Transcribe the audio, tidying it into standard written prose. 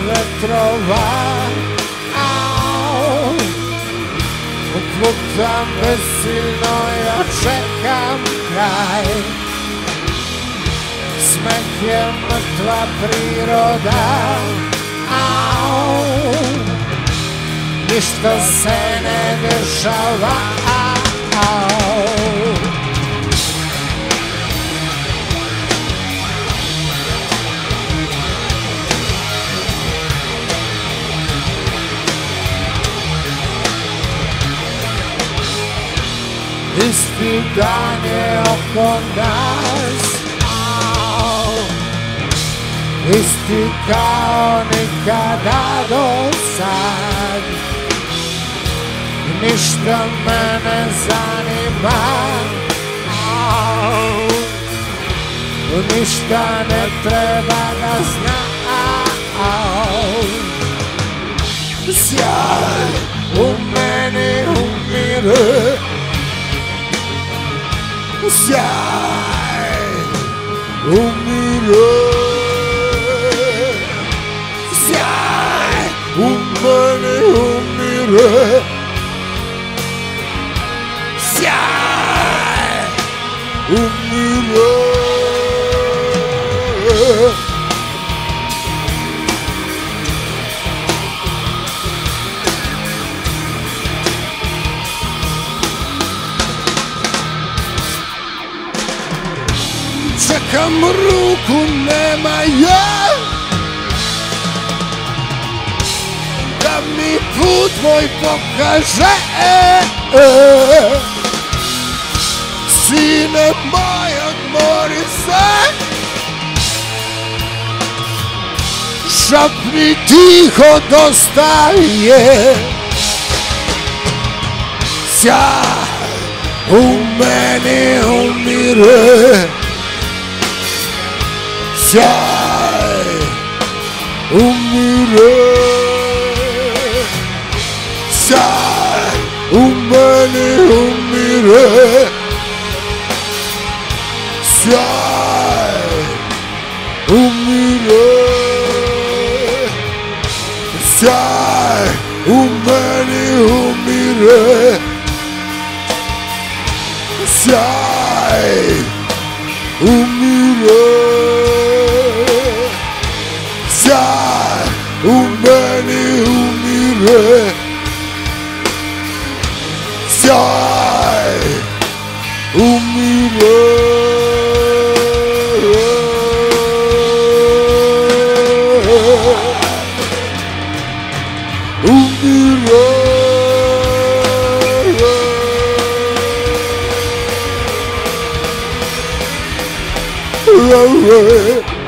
vetrova, putam besilno, ja čekam kraj. Smeh je mrtva priroda, ništa se ne dešava. Isti dan je oko nas, isti kao nikada do sad. Ništa me ne zanima, ništa ne treba da znam. Sjaj u meni umire, sjaj umire, sjaj u meni umire, sjaj umire. Čekam ruku, nema je, da mi put moj pokaže. Sine moj, odmori se, šapni tiho, dosta je. Sjaj u meni umire, sjaj umire, sjaj u meni umire, sjaj umire, sjaj u meni umire, sjaj umire, sjaj u meni umire, sjaj umire. Umire.